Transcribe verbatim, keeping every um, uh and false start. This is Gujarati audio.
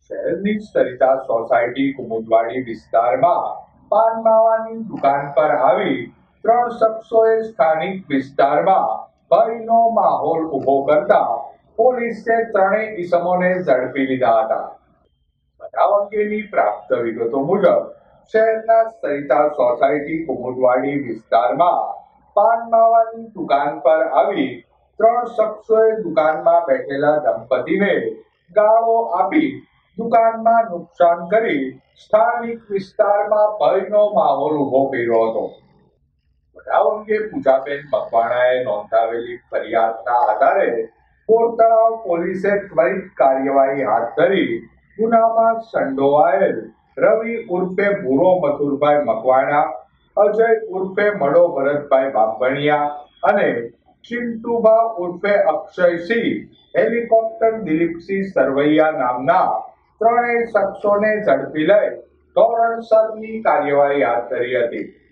શહેરની સરિતા સોસાયટી કુમુદવાડી વિસ્તારમાં પાન માવાની દુકાન પર આવી ત્રણ શખ્સોએ સ્થાનિક વિસ્તારમાં ભયનો માહોલ ઉભો કરતા પોલીસે ત્રણેય ઈસમોને ઝડપી લીધા હતા. બનાવ અંગેની પ્રાપ્ત વિગતો મુજબ શહેરના સરિતા સોસાયટી કુમુદવાડી વિસ્તારમાં પાન માવાની દુકાન પર આવી ત્રણ શખ્સોએ દુકાનમાં બેઠેલા દંપતીને ગાળો આપી દુકાનમાં નુકસાન કરી સ્થાનિક વિસ્તારમાં ભયનો માહોલ ઉભો કર્યો હતો. બનાવ અંગે પૂજાબેન મકવાણાએ નોંધાવેલી ફરિયાદના આધારે બોર તળાવ પોલીસે ત્વરિત કાર્યવાહી હાથ ધરી ગુનામાં સંડોવાયેલ રવિ ઉર્ફે ભૂરો મથુરભાઈ મકવાણા, અજય ઉર્ફે મડો ભરતભાઈ બાંભણિયા અને ચિંટુભા ઉર્ફે અક્ષયસિંહ હેલિકોપ્ટર દિલીપસિંહ સરવૈયા નામના ત્રણેય શખ્સોને ઝડપી લઈ ધોરણસરની કાર્યવાહી હાથ ધરી હતી.